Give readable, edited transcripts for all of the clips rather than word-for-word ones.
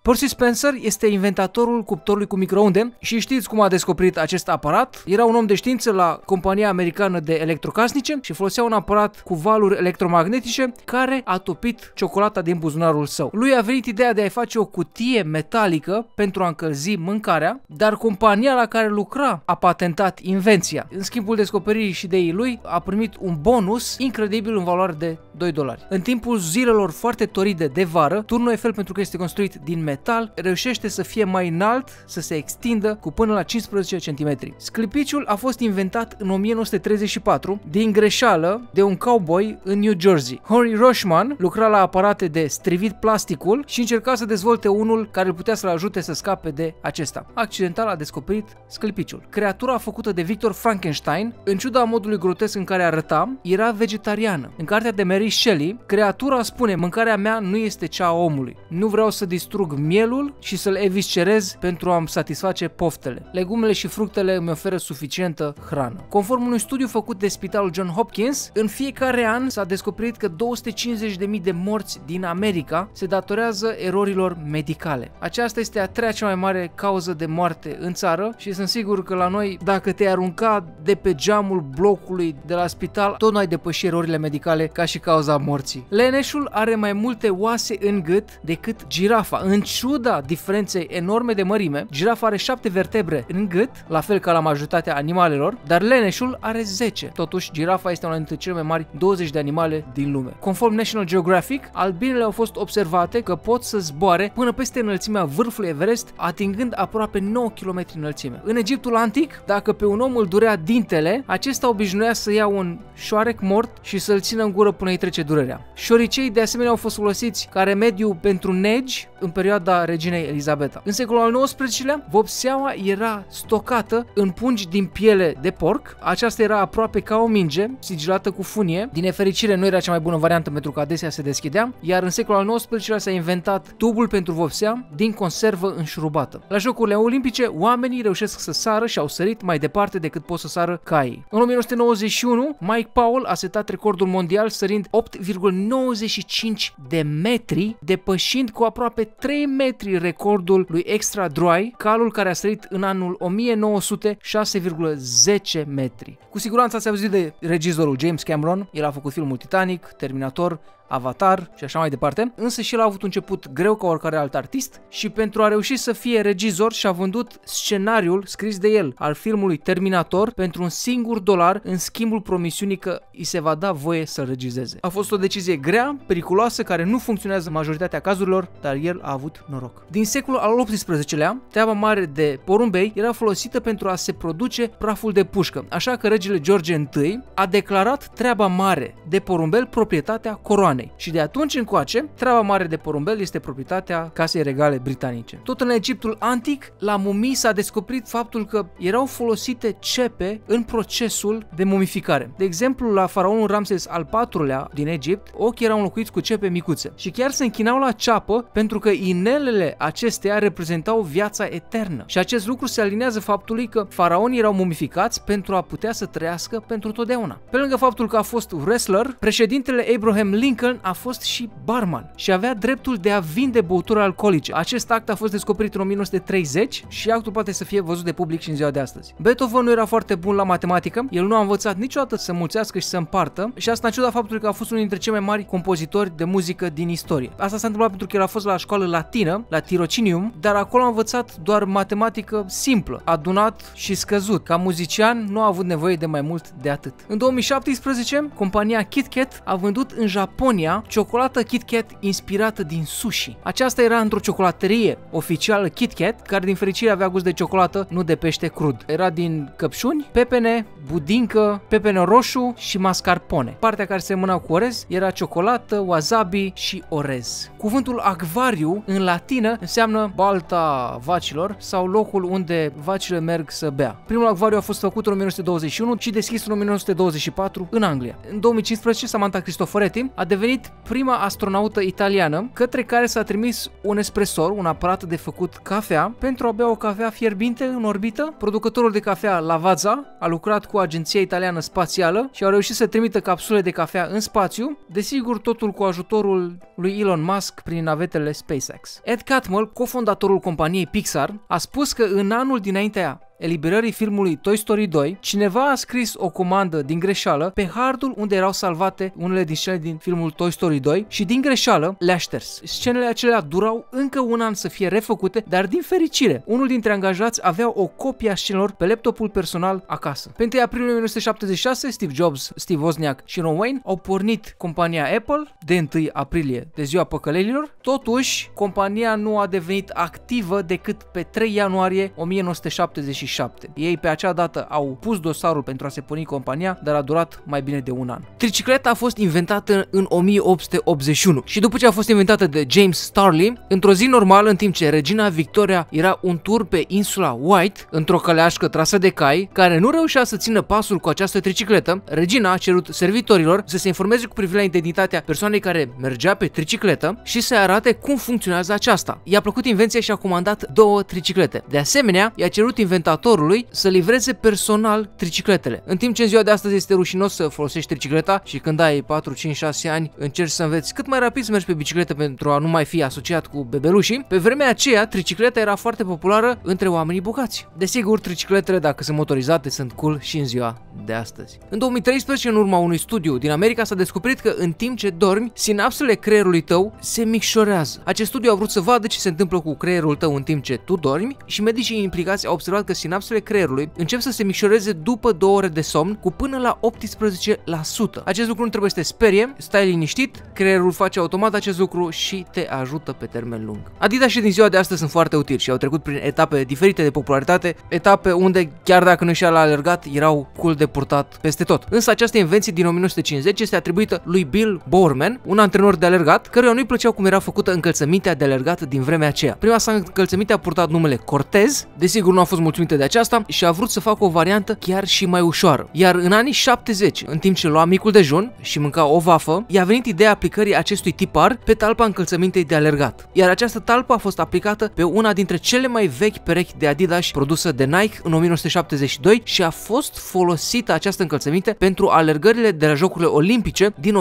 Percy Spencer este inventatorul cuptorului cu microunde și știți cum a descoperit acest aparat? Era un om de știință la compania americană de electrocasnice și folosea un aparat cu valuri electromagnetice care a topit ciocolata din buzunarul său. Lui a venit ideea de a-i face o cutie metalică pentru a încălzi mâncarea, dar compania la care lucra a patentat invenția. În schimbul descoperirii și ideii lui a primit un bonus incredibil în valoare de $2. În timpul zilelor foarte toride de vară, turnul Eiffel, pentru că este construit din metal, reușește să fie mai înalt, să se extindă cu până la 15 cm. Sclipiciul a fost inventat în 1934 din greșeală de un cowboy în New Jersey. Henry Rochman lucra la aparate de strivit plasticul și încerca să dezvolte unul care îl putea să-l ajute să scape de acesta. Accidental a descoperit sclipiciul. Creatura făcută de Victor Frankenstein, în ciuda modului grotesc în care arăta, era vegetariană. În cartea de Mary Shelley, creatura spune: mâncarea mea nu este cea a omului. Nu vreau să distrug mielul și să-l eviscerez pentru a-mi satisface poftele. Legumele și fructele îmi oferă suficientă hrană. Conform unui studiu făcut de Spitalul John Hopkins, în fiecare an s-a descoperit că 250.000 de morți din America se datorează erorilor medicale. Aceasta este a treia cea mai mare cauză de moarte în țară și sunt sigur că la noi, dacă te-ai arunca de pe geamul blocului de la spital, tot nu ai depăși erorile medicale ca și cauza morții. Leneșul are mai multe oase în gât decât girafa. În ciuda diferenței enorme de mărime, girafa are 7 vertebre în gât, la fel ca la majoritatea animalelor, dar leneșul are 10. Totuși, girafa este una dintre cele mai mari 20 de animale din lume. Conform National Geographic, albinele au fost observate că pot să zboare până peste înălțimea vârfului Everest, atingând aproape 9 km înălțime. În Egiptul antic, dacă pe un om îl durea dintele, acesta obișnuia să ia un șoarec mort și să-l țină în gură până îi trece durerea. Șoricei de asemenea au fost folosiți ca remediu pentru negi în perioada reginei Elizabeta. În secolul al XIX-lea, vopseaua era stocată în pungi din piele de porc. Aceasta era aproape ca o minge, sigilată cu funie. Din nefericire, nu era cea mai bună variantă pentru că adesea se deschidea, iar în secolul al XIX-lea s-a inventat tubul pentru vopsea din conservă înșurubată. La Jocurile Olimpice, oamenii reușesc să sară și au sărit mai departe decât pot să sară caii. În 1991, Mike Powell a setat recordul mondial sărind 8,95 de metri, depășind cu aproape 3 metri recordul lui Extra Dry, calul care a sărit în anul 1900 6,10 metri. Cu siguranță ați auzit de regizorul James Cameron, el a făcut filmul Titanic, Terminator, Avatar și așa mai departe, însă și el a avut un început greu ca oricare alt artist și pentru a reuși să fie regizor și-a vândut scenariul scris de el al filmului Terminator pentru $1 în schimbul promisiunii că îi se va da voie să regizeze. A fost o decizie grea, periculoasă, care nu funcționează în majoritatea cazurilor, dar el a avut noroc. Din secolul al XVIII-lea, treaba mare de porumbei era folosită pentru a se produce praful de pușcă, așa că regele George I a declarat treaba mare de porumbel proprietatea coroanei. Și de atunci încoace, treaba mare de porumbel este proprietatea Casei Regale Britanice. Tot în Egiptul antic, la mumii s-a descoperit faptul că erau folosite cepe în procesul de mumificare. De exemplu, la faraonul Ramses al IV-lea din Egipt, ochii erau înlocuiți cu cepe micuțe și chiar se închinau la ceapă pentru că inelele acesteia reprezentau viața eternă. Și acest lucru se alinează faptului că faraonii erau mumificați pentru a putea să trăiască pentru totdeauna. Pe lângă faptul că a fost wrestler, președintele Abraham Lincoln a fost și barman și avea dreptul de a vinde băuturi alcoolice. Acest act a fost descoperit în 1930 și actul poate să fie văzut de public și în ziua de astăzi. Beethoven nu era foarte bun la matematică, el nu a învățat niciodată să mulțească și să împartă și asta în ciuda faptului că a fost unul dintre cei mai mari compozitori de muzică din istorie. Asta s-a întâmplat pentru că el a fost la școală latină, la Tirocinium, dar acolo a învățat doar matematică simplă, adunat și scăzut. Ca muzician nu a avut nevoie de mai mult de atât. În 2017, compania KitKat a vândut în Japonia ciocolată KitKat inspirată din sushi. Aceasta era într-o ciocolaterie oficială KitKat, care din fericire avea gust de ciocolată, nu de pește crud. Era din căpșuni, pepene, budincă, pepene roșu și mascarpone. Partea care semăna cu orez era ciocolată, wasabi și orez. Cuvântul acvariu în latină înseamnă balta vacilor sau locul unde vacile merg să bea. Primul acvariu a fost făcut în 1921 și deschis în 1924 în Anglia. În 2015, Samantha Cristoforetti a devenit devenit prima astronaută italiană către care s-a trimis un espresor, un aparat de făcut cafea, pentru a bea o cafea fierbinte în orbită. Producătorul de cafea Lavazza a lucrat cu Agenția Italiană Spațială și au reușit să trimită capsule de cafea în spațiu, desigur totul cu ajutorul lui Elon Musk prin navetele SpaceX. Ed Catmull, cofondatorul companiei Pixar, a spus că în anul dinaintea eliberării filmului Toy Story 2, cineva a scris o comandă din greșeală pe hardul unde erau salvate unele din scene din filmul Toy Story 2 și din greșeală le-a șters. Scenele acelea durau încă un an să fie refăcute, dar din fericire, unul dintre angajați avea o copie a scenelor pe laptopul personal acasă. Pe 1 aprilie 1976, Steve Jobs, Steve Wozniak și Ron Wayne au pornit compania Apple de 1 aprilie, de ziua păcălelilor. Totuși, compania nu a devenit activă decât pe 3 ianuarie 1977. Ei pe acea dată au pus dosarul pentru a se porni compania, dar a durat mai bine de un an. Tricicleta a fost inventată în 1881 și după ce a fost inventată de James Starley, într-o zi normală, în timp ce regina Victoria era un tur pe insula White, într-o căleașcă trasă de cai, care nu reușea să țină pasul cu această tricicletă, regina a cerut servitorilor să se informeze cu privire la identitatea persoanei care mergea pe tricicletă și să arate cum funcționează aceasta. I-a plăcut invenția și a comandat 2 triciclete. De asemenea, i-a cerut inventatorului să livreze personal tricicletele. În timp ce în ziua de astăzi este rușinos să folosești tricicleta și când ai 4, 5, 6 ani încerci să înveți cât mai rapid să mergi pe bicicletă pentru a nu mai fi asociat cu bebelușii, pe vremea aceea tricicleta era foarte populară între oamenii bogați. Desigur, tricicletele, dacă sunt motorizate, sunt cool și în ziua de astăzi. În 2013, în urma unui studiu din America, s-a descoperit că în timp ce dormi, sinapsele creierului tău se micșorează. Acest studiu a vrut să vadă ce se întâmplă cu creierul tău în timp ce tu dormi și medicii implicați au observat că sinapsele creierului încep să se micșoreze după 2 ore de somn cu până la 18%. Acest lucru nu trebuie să te sperie, stai liniștit, creierul face automat acest lucru și te ajută pe termen lung. Adidas și din ziua de astăzi sunt foarte utili și au trecut prin etape diferite de popularitate, etape unde, chiar dacă nu și-a alergat, erau cool de purtat peste tot. Însă această invenție din 1950 este atribuită lui Bill Bowerman, un antrenor de alergat, căruia nu-i plăceau cum era făcută încălțămintea de alergat din vremea aceea. Prima sa încălțăminte a purtat numele Cortez, desigur nu a fost mulțumită de aceasta și a vrut să facă o variantă chiar și mai ușoară. Iar în anii 70, în timp ce lua micul dejun și mânca o vafă, i-a venit ideea aplicării acestui tipar pe talpa încălțămintei de alergat. Iar această talpă a fost aplicată pe una dintre cele mai vechi perechi de Adidas produsă de Nike în 1972 și a fost folosită această încălțăminte pentru alergările de la Jocurile Olimpice din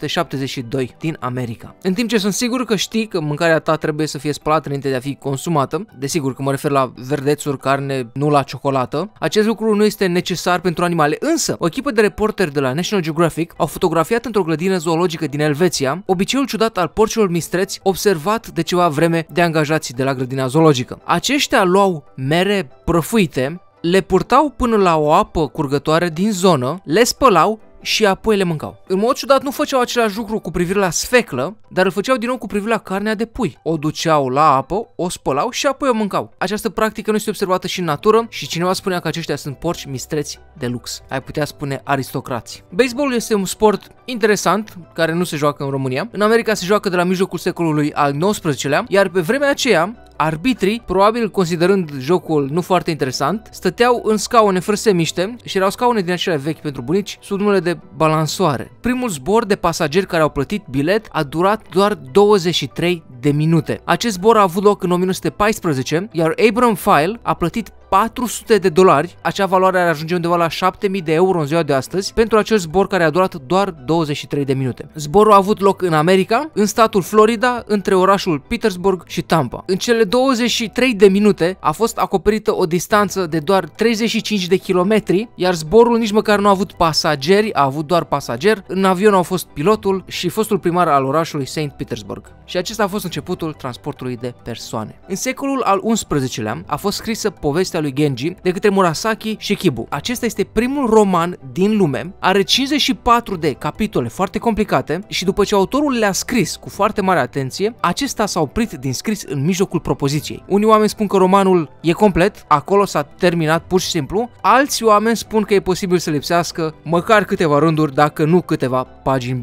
1972 din America. În timp ce sunt sigur că știi că mâncarea ta trebuie să fie spălată înainte de a fi consumată, desigur că mă refer la verdețuri, carne, nu la ciocolată, acest lucru nu este necesar pentru animale, însă o echipă de reporteri de la National Geographic au fotografiat într-o grădină zoologică din Elveția obiceiul ciudat al porcilor mistreți observat de ceva vreme de angajații de la grădina zoologică. Aceștia luau mere prăfuite, le purtau până la o apă curgătoare din zonă, le spălau și apoi le mâncau. În mod ciudat nu făceau același lucru cu privire la sfeclă, dar îl făceau din nou cu privire la carnea de pui. O duceau la apă, o spălau și apoi o mâncau. Această practică nu este observată și în natură și cineva spunea că aceștia sunt porci mistreți de lux. Ai putea spune aristocrați. Baseballul este un sport interesant care nu se joacă în România. În America se joacă de la mijlocul secolului al XIX-lea, iar pe vremea aceea arbitrii, probabil considerând jocul nu foarte interesant, stăteau în scaune fără să se miște și erau scaune din acelea vechi pentru bunici sub numele de balansoare. Primul zbor de pasageri care au plătit bilet a durat doar 23 de minute. Acest zbor a avut loc în 1914, iar Abram File a plătit $400, acea valoare ar ajunge undeva la 7.000 de euro în ziua de astăzi, pentru acel zbor care a durat doar 23 de minute. Zborul a avut loc în America, în statul Florida, între orașul Petersburg și Tampa. În cele 23 de minute a fost acoperită o distanță de doar 35 de kilometri, iar zborul nici măcar nu a avut pasageri, a avut doar pasageri. În avion au fost pilotul și fostul primar al orașului St. Petersburg. Și acesta a fost începutul transportului de persoane. În secolul al XI-lea a fost scrisă povestea lui Genji de către Murasaki Shikibu. Acesta este primul roman din lume, are 54 de capitole foarte complicate și după ce autorul le-a scris cu foarte mare atenție, acesta s-a oprit din scris în mijlocul propoziției. Unii oameni spun că romanul e complet, acolo s-a terminat pur și simplu, alți oameni spun că e posibil să lipsească măcar câteva rânduri, dacă nu câteva pagini bune.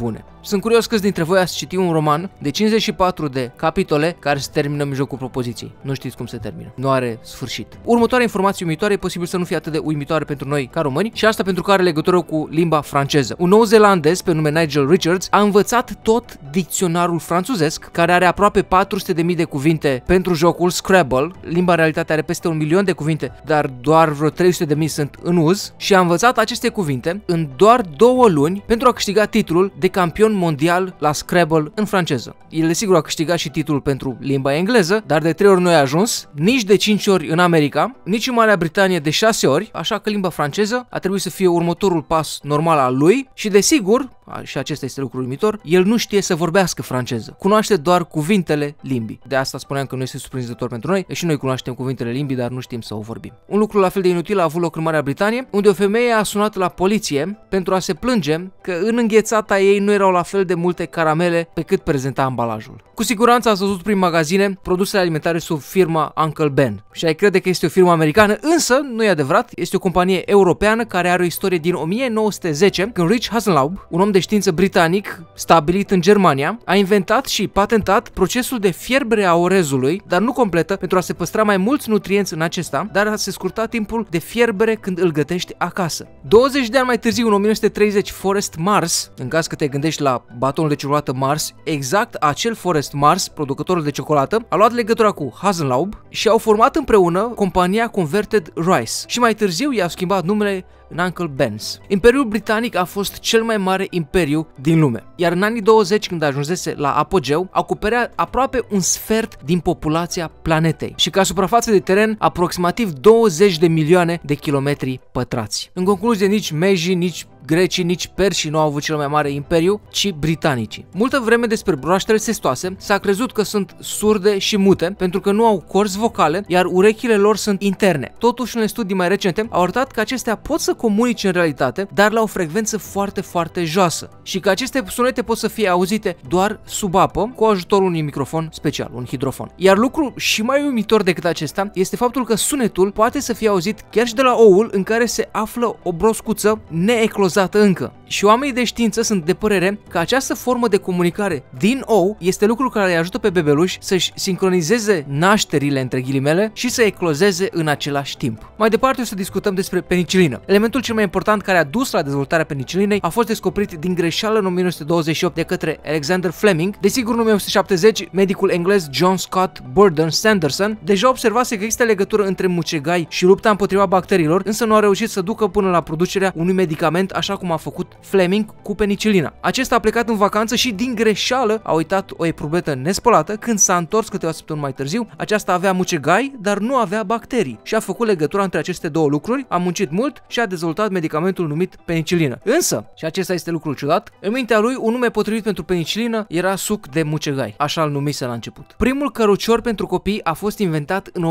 Sunt curios câți dintre voi ați citit un roman de 54 de capitole care se termină în mijlocul propoziției. Nu știți cum se termină. Nu are sfârșit. Următoarea informație uimitoare e posibil să nu fie atât de uimitoare pentru noi ca români și asta pentru că are legătură cu limba franceză. Un nou-zeelandez pe nume Nigel Richards a învățat tot dicționarul franțuzesc, care are aproape 400.000 de cuvinte pentru jocul Scrabble. Limba în realitate are peste 1.000.000 de cuvinte, dar doar vreo 300.000 sunt în uz și a învățat aceste cuvinte în doar 2 luni pentru a câștiga titlul de campion mondial la Scrabble în franceză. El desigur a câștigat și titlul pentru limba engleză, dar de 3 ori nu a ajuns, nici de 5 ori în America, nici în Marea Britanie de 6 ori, așa că limba franceză a trebuit să fie următorul pas normal al lui și desigur, și acesta este lucrul uimitor, el nu știe să vorbească franceză. Cunoaște doar cuvintele limbii. De asta spuneam că nu este surprinzător pentru noi, și noi cunoaștem cuvintele limbii, dar nu știm să o vorbim. Un lucru la fel de inutil a avut loc în Marea Britanie, unde o femeie a sunat la poliție pentru a se plânge că în înghețata ei nu erau la fel de multe caramele pe cât prezenta ambalajul. Cu siguranță ați văzut prin magazine produsele alimentare sub firma Uncle Ben și ai crede că este o firmă americană, însă nu e adevărat, este o companie europeană care are o istorie din 1910, când Rich Hasenlaub, un om de știință britanic stabilit în Germania, a inventat și patentat procesul de fierbere a orezului, dar nu completă, pentru a se păstra mai mulți nutrienți în acesta, dar a se scurta timpul de fierbere când îl gătești acasă. 20 de ani mai târziu, în 1930, Forrest Mars, în caz că te gândești la batonul de ciocolată Mars, exact acel Forrest Mars, producătorul de ciocolată, a luat legătura cu Hasenlaub și au format împreună compania Converted Rice și mai târziu i-au schimbat numele în Uncle Ben's. Imperiul Britanic a fost cel mai mare imperiu din lume, iar în anii 20, când ajunsese la apogeu, acoperea aproape un sfert din populația planetei și ca suprafață de teren aproximativ 20 de milioane de kilometri pătrați. În concluzie, nici mejii, nici grecii, nici persii nu au avut cel mai mare imperiu, ci britanicii. Multă vreme despre broaștele testoase s-a crezut că sunt surde și mute pentru că nu au corzi vocale, iar urechile lor sunt interne. Totuși, în studii mai recente au arătat că acestea pot să comunice în realitate, dar la o frecvență foarte, foarte joasă și că aceste sunete pot să fie auzite doar sub apă cu ajutorul unui microfon special, un hidrofon. Iar lucru și mai uimitor decât acesta este faptul că sunetul poate să fie auzit chiar și de la oul în care se află o broscuță neeclozată încă. Și oamenii de știință sunt de părere că această formă de comunicare din ou este lucru care îi ajută pe bebeluși să-și sincronizeze nașterile între ghilimele și să eclozeze în același timp. Mai departe o să discutăm despre penicilină. Elementul cel mai important care a dus la dezvoltarea penicilinei a fost descoperit din greșeală în 1928 de către Alexander Fleming. Desigur, în 1970, medicul englez John Scott Burdon Sanderson deja observase că există legătură între mucegai și lupta împotriva bacteriilor, însă nu a reușit să ducă până la producerea unui medicament așa cum a făcut Fleming cu penicilina. Acesta a plecat în vacanță și din greșeală a uitat o eprubetă nespălată. Când s-a întors câteva săptămâni mai târziu, aceasta avea mucegai, dar nu avea bacterii și a făcut legătura între aceste două lucruri, a muncit mult și a dezvoltat medicamentul numit penicilină. Însă, și acesta este lucrul ciudat, în mintea lui un nume potrivit pentru penicilină era suc de mucegai, așa îl numise la început. Primul cărucior pentru copii a fost inventat în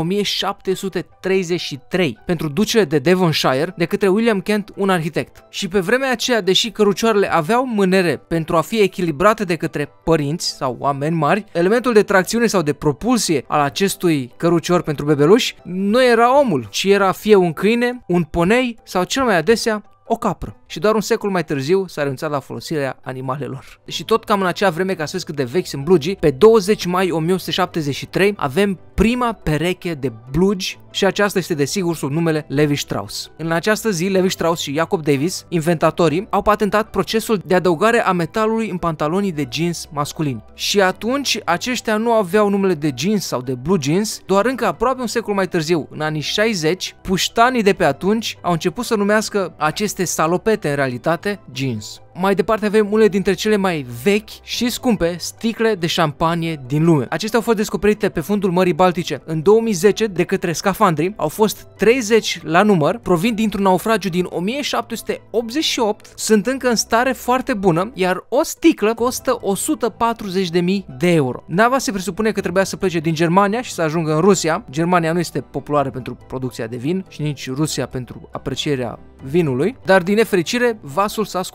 1733 pentru ducele de Devonshire de către William Kent, un arhitect. Și pe vremea aceea, deși cărucioarele aveau mânere pentru a fi echilibrate de către părinți sau oameni mari, elementul de tracțiune sau de propulsie al acestui cărucior pentru bebeluși nu era omul, ci era fie un câine, un ponei sau cel mai adesea o capră. Și doar un secol mai târziu s-a renunțat la folosirea animalelor. Și tot cam în acea vreme, ca să vezi cât de vechi sunt blugii, pe 20 mai 1873 avem prima pereche de blugi și aceasta este desigur sub numele Levi Strauss. În această zi, Levi Strauss și Jacob Davis, inventatorii, au patentat procesul de adăugare a metalului în pantalonii de jeans masculini. Și atunci aceștia nu aveau numele de jeans sau de blue jeans, doar încă aproape un secol mai târziu, în anii 60, puștanii de pe atunci au început să numească aceste salopete în realitate jeans. Mai departe avem unele dintre cele mai vechi și scumpe sticle de șampanie din lume. Acestea au fost descoperite pe fundul Mării Baltice în 2010 de către scafandri. Au fost 30 la număr, provin dintr-un naufragiu din 1788, sunt încă în stare foarte bună, iar o sticlă costă 140.000 de euro. Nava se presupune că trebuia să plece din Germania și să ajungă în Rusia. Germania nu este populară pentru producția de vin și nici Rusia pentru aprecierea vinului, dar din nefericire vasul s-a scufundat.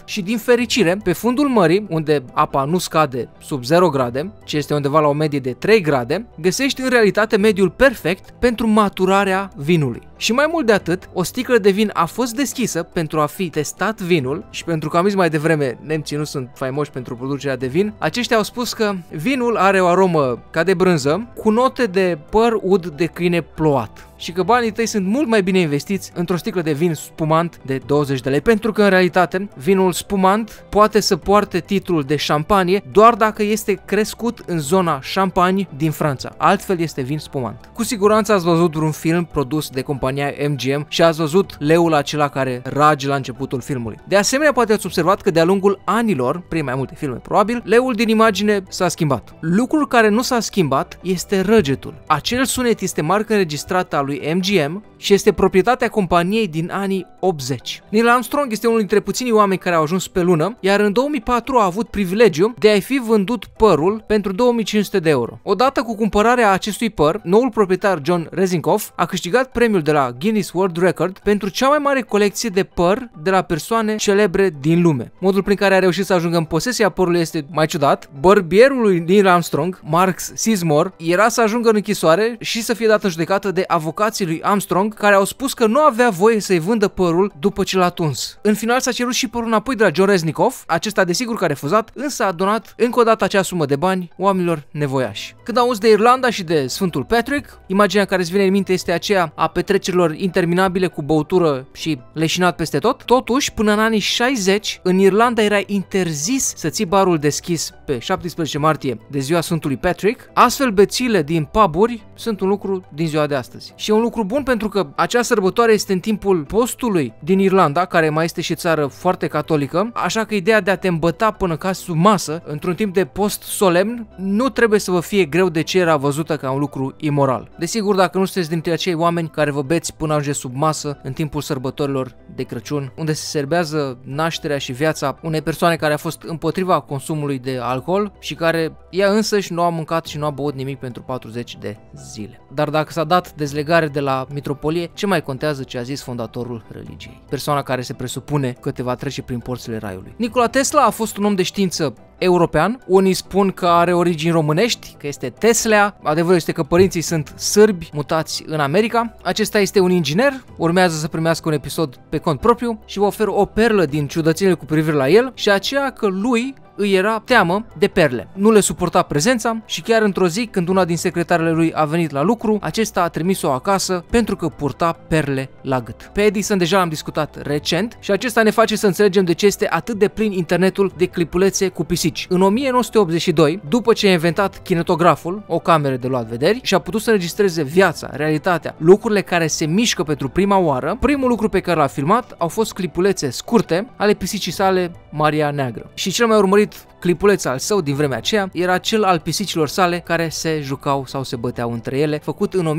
și din fericire, pe fundul mării, unde apa nu scade sub 0 grade, ci este undeva la o medie de 3 grade, găsești în realitate mediul perfect pentru maturarea vinului. Și mai mult de atât, o sticlă de vin a fost deschisă pentru a fi testat vinul și pentru că am zis mai devreme, nemții nu sunt faimoși pentru producerea de vin, aceștia au spus că vinul are o aromă ca de brânză cu note de păr ud de câine plouat. Și că banii tăi sunt mult mai bine investiți într-o sticlă de vin spumant de 20 de lei, pentru că în realitate vinul spumant poate să poarte titlul de șampanie doar dacă este crescut în zona Champagne din Franța. Altfel este vin spumant. Cu siguranță ați văzut vreun film produs de compania MGM și ați văzut leul acela care rage la începutul filmului. De asemenea, poate ați observat că de-a lungul anilor, prin mai multe filme probabil, leul din imagine s-a schimbat. Lucrul care nu s-a schimbat este răgetul. Acel sunet este marcă înregistrată a lui MGM și este proprietatea companiei din anii 80. Neil Armstrong este unul dintre puținii oameni care au ajuns pe lună, iar în 2004 a avut privilegiu de a fi vândut părul pentru 2500 de euro. Odată cu cumpărarea acestui păr, noul proprietar John Rezinkoff a câștigat premiul de la Guinness World Record pentru cea mai mare colecție de păr de la persoane celebre din lume. Modul prin care a reușit să ajungă în posesia părului este mai ciudat. Bărbierul lui Neil Armstrong, Mark Sizemore, era să ajungă în închisoare și să fie dat în judecată de avocații lui Armstrong, care au spus că nu avea voie să-i vândă părul după ce l-a tuns. În final s-a cerut și părul înapoi de la John Reznikoff, acesta desigur că a refuzat, însă a donat încă o dată acea sumă de bani oamenilor nevoiași. Când auzi de Irlanda și de Sfântul Patrick, imaginea care îți vine în minte este aceea a petrecerilor interminabile cu băutură și leșinat peste tot. Totuși, până în anii 60, în Irlanda era interzis să ții barul deschis pe 17 martie de ziua Sfântului Patrick, astfel bețile din puburi sunt un lucru din ziua de astăzi. Și e un lucru bun pentru că acea sărbătoare este în timpul postului din Irlanda, care mai este și țară foarte catolică, așa că ideea de a te îmbăta până ca sub masă, într-un timp de post solemn, nu trebuie să vă fie greu de ce era văzută ca un lucru imoral. Desigur, dacă nu sunteți dintre acei oameni care vă beți până ajunge sub masă în timpul sărbătorilor de Crăciun, unde se serbează nașterea și viața unei persoane care a fost împotriva consumului de alcool și care ea însăși nu a mâncat și nu a băut nimic pentru 40 de zile. Dar dacă s-a dat dezlegare de la mitropolie, ce mai contează ce a zis fondatorul religiei? Persoana care se presupune că te va trece prin porțile raiului. Nikola Tesla a fost un om de știință european. Unii spun că are origini românești, că este Tesla. Adevărul este că părinții sunt sârbi mutați în America. Acesta este un inginer, urmează să primească un episod pe cont propriu și vă ofer o perlă din ciudățenile cu privire la el și aceea că lui îi era teamă de perle. Nu le suporta prezența și chiar într-o zi, când una din secretarele lui a venit la lucru, acesta a trimis-o acasă pentru că purta perle la gât. Pe Edison deja l-am discutat recent și acesta ne face să înțelegem de ce este atât de plin internetul de clipulețe cu pisici. În 1982, după ce a inventat kinetograful, o cameră de luat vederi, și a putut să înregistreze viața, realitatea, lucrurile care se mișcă pentru prima oară, primul lucru pe care l-a filmat au fost clipulețe scurte ale pisicii sale Maria Neagră. Și cel mai urmărit clipuleț al său din vremea aceea era cel al pisicilor sale care se jucau sau se băteau între ele, făcut în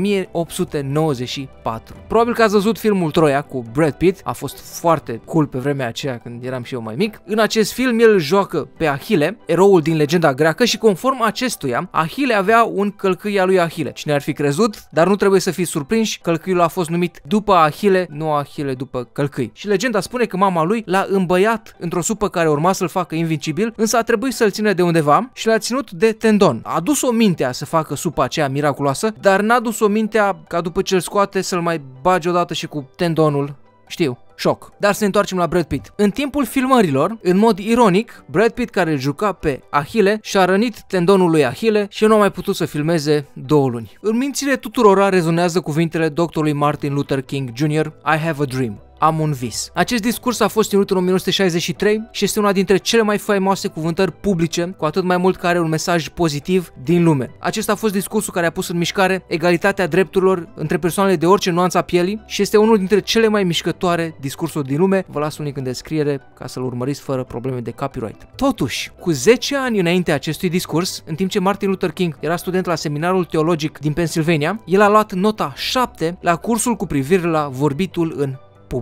1894. Probabil că ați văzut filmul Troia cu Brad Pitt, a fost foarte cool pe vremea aceea când eram și eu mai mic. În acest film el joacă pe Ahile, eroul din legenda greacă, și conform acestuia, Ahile avea un călcâi al lui Ahile. Cine ar fi crezut, dar nu trebuie să fiți surprinși, călcâiul a fost numit după Ahile, nu Ahile după călcâi. Și legenda spune că mama lui l-a îmbăiat într-o supă care urma să-l facă invincibil, însă a trebuit să-l țină de undeva și l-a ținut de tendon. A dus-o mintea să facă supa aceea miraculoasă, dar n-a dus-o mintea ca după ce îl scoate să-l mai bage odată și cu tendonul. Știu, șoc. Dar să ne întoarcem la Brad Pitt. În timpul filmărilor, în mod ironic, Brad Pitt, care îl juca pe Ahile, și-a rănit tendonul lui Ahile și nu a mai putut să filmeze 2 luni. În mințile tuturora rezonează cuvintele doctorului Martin Luther King Jr. I have a dream. Am un vis. Acest discurs a fost ținut în 1963 și este una dintre cele mai faimoase cuvântări publice, cu atât mai mult că are un mesaj pozitiv din lume. Acesta a fost discursul care a pus în mișcare egalitatea drepturilor între persoanele de orice nuanță a pielii și este unul dintre cele mai mișcătoare discursuri din lume. Vă las un link în descriere ca să-l urmăriți fără probleme de copyright. Totuși, cu 10 ani înainte acestui discurs, în timp ce Martin Luther King era student la seminarul teologic din Pennsylvania, el a luat nota 7 la cursul cu privire la vorbitul în public.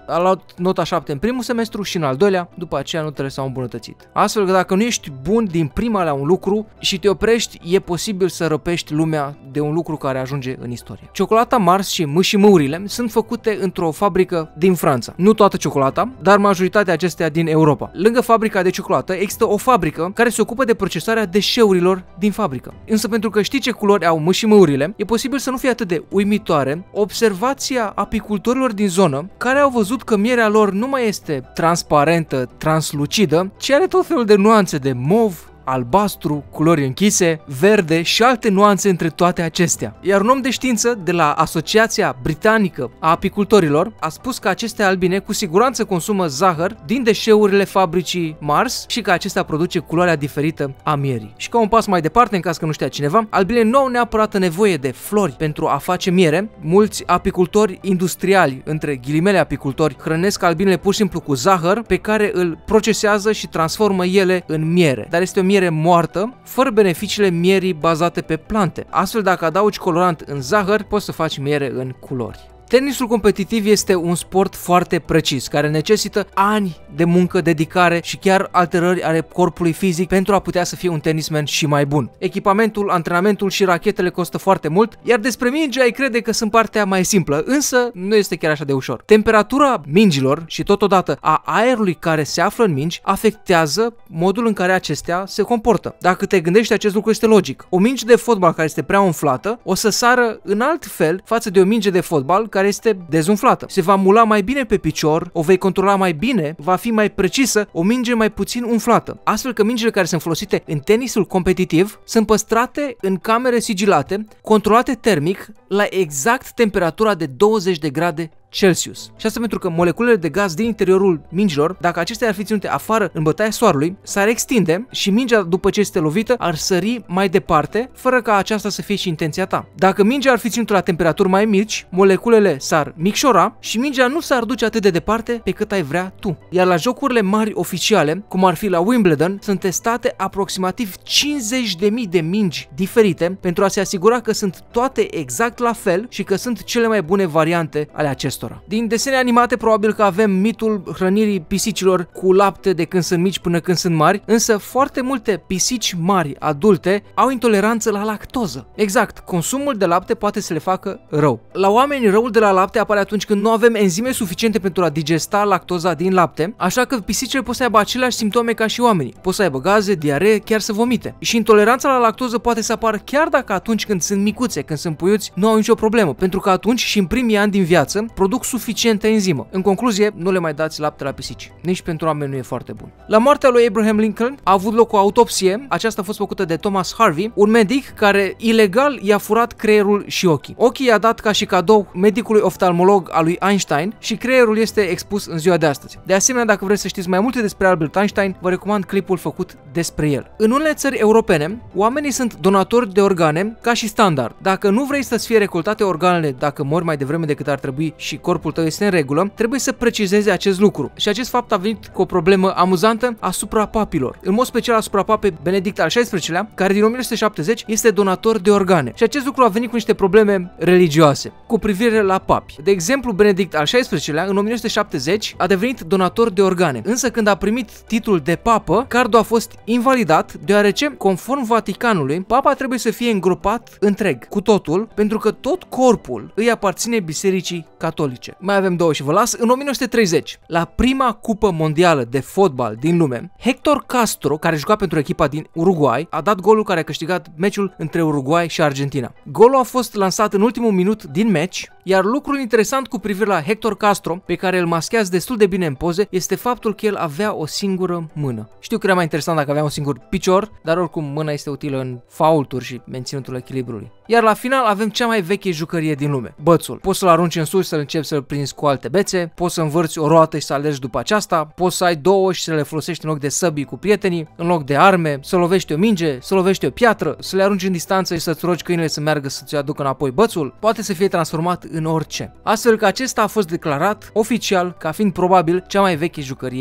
a luat nota 7 în primul semestru și în al doilea, după aceea notele s-au îmbunătățit. Astfel că dacă nu ești bun din prima la un lucru și te oprești, e posibil să răpești lumea de un lucru care ajunge în istorie. Ciocolata Mars și mâșimăurile sunt făcute într-o fabrică din Franța. Nu toată ciocolata, dar majoritatea acestea din Europa. Lângă fabrica de ciocolată există o fabrică care se ocupă de procesarea deșeurilor din fabrică. Însă pentru că știi ce culori au mâșimăurile, e posibil să nu fie atât de uimitoare observația apicultorilor din zonă care au văzut că mierea lor nu mai este transparentă, translucidă, ci are tot felul de nuanțe de mov, albastru, culori închise, verde și alte nuanțe între toate acestea. Iar un om de știință de la Asociația Britanică a Apicultorilor a spus că aceste albine cu siguranță consumă zahăr din deșeurile fabricii Mars și că acesta produce culoarea diferită a mierii. Și ca un pas mai departe, în caz că nu știa cineva, albinele nu au neapărat nevoie de flori pentru a face miere. Mulți apicultori industriali, între ghilimele apicultori, hrănesc albinele pur și simplu cu zahăr pe care îl procesează și transformă ele în miere. Dar este o miere moartă, fără beneficiile mierii bazate pe plante. Astfel, dacă adaugi colorant în zahăr, poți să faci miere în culori. Tenisul competitiv este un sport foarte precis, care necesită ani de muncă, dedicare și chiar alterări ale corpului fizic pentru a putea să fie un tenisman și mai bun. Echipamentul, antrenamentul și rachetele costă foarte mult, iar despre mingi ai crede că sunt partea mai simplă, însă nu este chiar așa de ușor. Temperatura mingilor și totodată a aerului care se află în mingi afectează modul în care acestea se comportă. Dacă te gândești, acest lucru este logic. O minge de fotbal care este prea umflată o să sară în alt fel față de o minge de fotbal care este dezumflată. Se va mula mai bine pe picior, o vei controla mai bine, va fi mai precisă, o minge mai puțin umflată. Astfel că mingile care sunt folosite în tenisul competitiv sunt păstrate în camere sigilate, controlate termic la exact temperatura de 20 de grade Celsius. Și asta pentru că moleculele de gaz din interiorul mingilor, dacă acestea ar fi ținute afară în bătaia soarelui, s-ar extinde și mingea, după ce este lovită, ar sări mai departe, fără ca aceasta să fie și intenția ta. Dacă mingea ar fi ținută la temperaturi mai mici, moleculele s-ar micșora și mingea nu s-ar duce atât de departe pe cât ai vrea tu. Iar la jocurile mari oficiale, cum ar fi la Wimbledon, sunt testate aproximativ 50.000 de mingi diferite pentru a se asigura că sunt toate exact la fel și că sunt cele mai bune variante ale acestora. Din desene animate probabil că avem mitul hrănirii pisicilor cu lapte de când sunt mici până când sunt mari, însă foarte multe pisici mari adulte au intoleranță la lactoză. Exact, consumul de lapte poate să le facă rău. La oameni răul de la lapte apare atunci când nu avem enzime suficiente pentru a digesta lactoza din lapte, așa că pisicile pot să aibă aceleași simptome ca și oamenii. Pot să aibă gaze, diaree, chiar să vomite. Și intoleranța la lactoză poate să apară chiar dacă atunci când sunt micuțe, când sunt puiuți, nu au nicio problemă, pentru că atunci și în primii ani din viață produc suficientă enzimă. În concluzie, nu le mai dați lapte la pisici. Nici pentru oameni nu e foarte bun. La moartea lui Abraham Lincoln a avut loc o autopsie. Aceasta a fost făcută de Thomas Harvey, un medic care ilegal i-a furat creierul și ochii. Ochii i-a dat ca și cadou medicului oftalmolog al lui Einstein și creierul este expus în ziua de astăzi. De asemenea, dacă vreți să știți mai multe despre Albert Einstein, vă recomand clipul făcut despre el. În unele țări europene, oamenii sunt donatori de organe ca și standard. Dacă nu vrei să-ți fie recoltate organele dacă mori mai devreme decât ar trebui și corpul tău este în regulă, trebuie să precizeze acest lucru. Și acest fapt a venit cu o problemă amuzantă asupra papilor. În mod special asupra papei Benedict al XVI-lea, care din 1970 este donator de organe. Și acest lucru a venit cu niște probleme religioase cu privire la papi. De exemplu, Benedict al XVI-lea în 1970 a devenit donator de organe. Însă când a primit titlul de papă, cardul a fost invalidat deoarece, conform Vaticanului, papa trebuie să fie îngropat întreg, cu totul, pentru că tot corpul îi aparține bisericii catolice. Mai avem două și vă las. În 1930, la prima cupă mondială de fotbal din lume, Héctor Castro, care juca pentru echipa din Uruguay, a dat golul care a câștigat meciul între Uruguay și Argentina. Golul a fost lansat în ultimul minut din meci, iar lucrul interesant cu privire la Héctor Castro, pe care îl maschează destul de bine în poze, este faptul că el avea o singură mână. Știu că era mai interesant dacă avea un singur picior, dar oricum mâna este utilă în faulturi și menținutul echilibrului. Iar la final avem cea mai veche jucărie din lume, bățul. Poți să-l arunci în sus, să-l începi să-l prinzi cu alte bețe, poți să învârți o roată și să alergi după aceasta, poți să ai două și să le folosești în loc de săbii cu prietenii, în loc de arme, să lovești o minge, să lovești o piatră, să le arunci în distanță și să-ți rogi câinele să meargă să-ți aducă înapoi bățul, poate să fie transformat în orice. Astfel că acesta a fost declarat oficial ca fiind probabil cea mai veche jucărie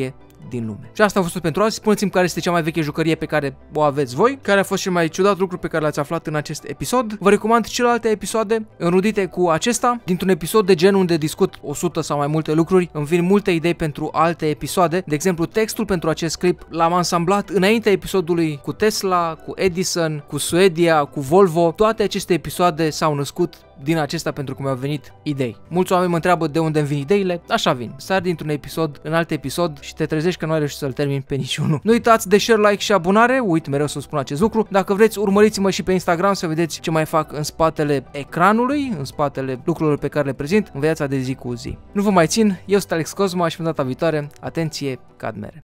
din lume. Și asta a fost tot pentru azi. Spuneți-mi care este cea mai veche jucărie pe care o aveți voi, care a fost cel mai ciudat lucru pe care l-ați aflat în acest episod. Vă recomand celelalte episoade înrudite cu acesta. Dintr-un episod de gen unde discut 100 sau mai multe lucruri, îmi vin multe idei pentru alte episoade. De exemplu, textul pentru acest clip l-am ansamblat înaintea episodului cu Tesla, cu Edison, cu Suedia, cu Volvo. Toate aceste episoade s-au născut din acesta pentru că mi-au venit idei. Mulți oameni mă întreabă de unde îmi vin ideile, așa vin. Sari dintr-un episod în alt episod și te trezești că nu ai reușit să-l termin pe niciunul. Nu uitați de share, like și abonare, uit mereu să spun acest lucru. Dacă vreți, urmăriți-mă și pe Instagram să vedeți ce mai fac în spatele ecranului, în spatele lucrurilor pe care le prezint în viața de zi cu zi. Nu vă mai țin, eu sunt Alex Cosma și până data viitoare, atenție, cad mere.